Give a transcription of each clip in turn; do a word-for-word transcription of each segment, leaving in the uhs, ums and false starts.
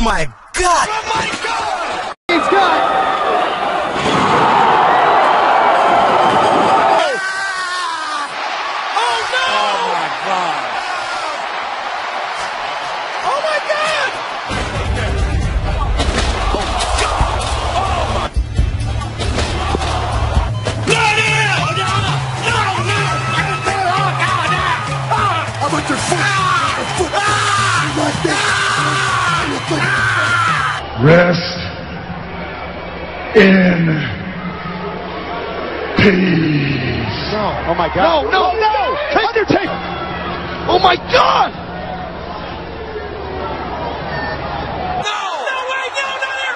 my God! Oh my God! He's got. Oh no! Oh my God! Oh my God! No, no, no, no! How about your foot? Like this. Rest in peace. No. Oh my God. No, no, no! Take your tape. Oh my God! No! No way! No, not here!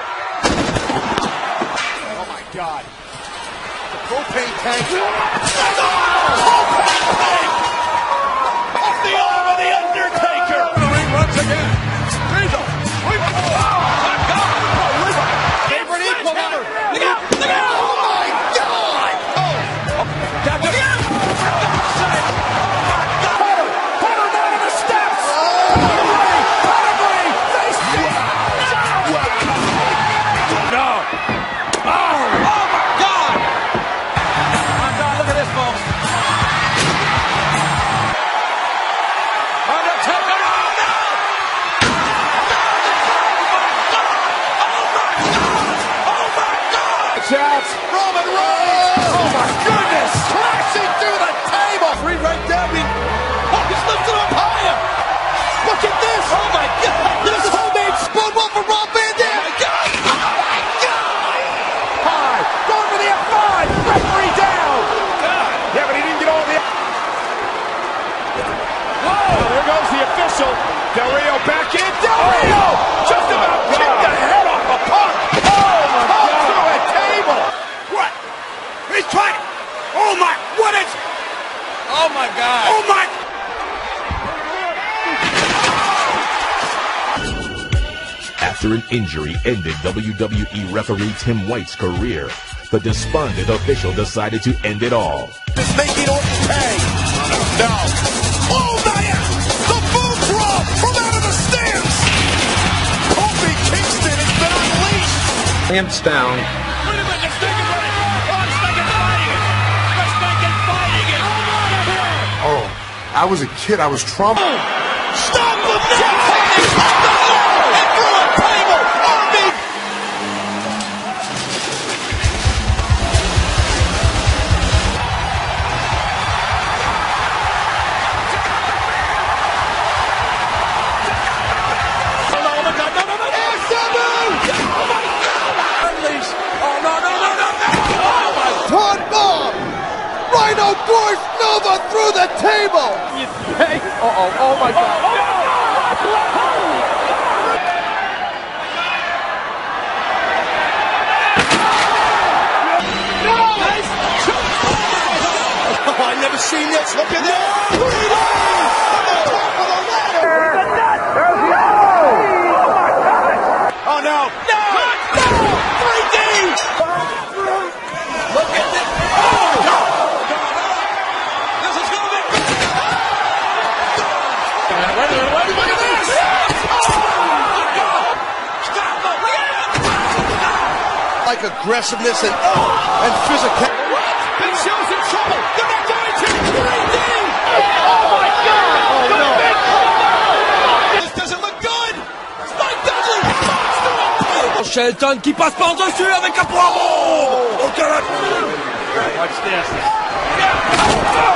Oh my God. The propane tank. Propane tank! Off the arm of the Undertaker! The ring runs again. Diesel! Oh my God! Favorite equal number. Look out! Look out! Oh my God! Oh! Down to the Cutter! Cutter down to the steps! Pedigree! Pedigree! Face No! Oh! Oh my God! My God, look at this, folks. Undertaker! Oh no! Oh my God! Shots! Roman Reigns! Oh my goodness! Crashing through the table! Three right down. Oh, he's lifted up higher! Look at this! Oh my God! This is homemade spoon one for Rob Van Dam! Oh my God! Oh my God! High! Going for the F five! Referee down! God! Yeah, but he didn't get all the... Whoa! There goes the official. Del Rio back in. Del Rio! Just about kicked the head off the puck! Oh my God! Through a table! What? He's trying! Oh my! What is? Oh my God! Oh my! After an injury ended W W E referee Tim White's career, the despondent official decided to end it all. Is making Orton pay. No. Oh man! The boom drop from out of the stands. Kofi Kingston has been unleashed. Amps down. Wait a minute, they're stinking running. Oh, it's stinking fighting it. They're stinking fighting it. Oh, I was a kid. I was traumatized. Stop him now! He's off the floor and through a table. Army. Oh no! Oh my God! No! No! No! No! Sabu! Oh my God! Unleash! Oh no! No! No! No! No! Oh my! Todd Bomb! Rhino Gorge Nova through the table! Hey! Uh-oh, oh my God. Oh, I've never seen this. Look at this. three D! On the top of the ladder. Oh no! No! No! three D! Look at this! Oh no! This is gonna be. Wait a minute! Wait a minute! Look at this! Oh my God! Stop it! Like aggressiveness and and physical. What? Big Show's in trouble. They're not going to three D. Oh my God! Oh no! This doesn't look good. Spike Dudley monster on two. Shelton qui passe par-dessus avec un poireau. Oh, God! Watch this.